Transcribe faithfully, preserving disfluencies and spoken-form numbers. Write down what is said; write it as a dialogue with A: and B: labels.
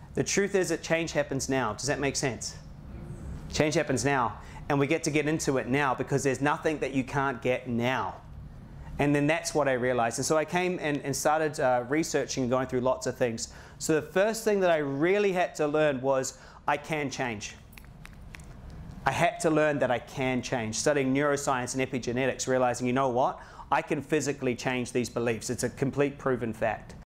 A: The truth is that change happens now. Does that make sense? Change happens now. And we get to get into it now because there's nothing that you can't get now. And then that's what I realized. And so I came and, and started uh, researching and going through lots of things. So the first thing that I really had to learn was I can change. I had to learn that I can change. Studying neuroscience and epigenetics, realizing, you know what? I can physically change these beliefs. It's a complete proven fact.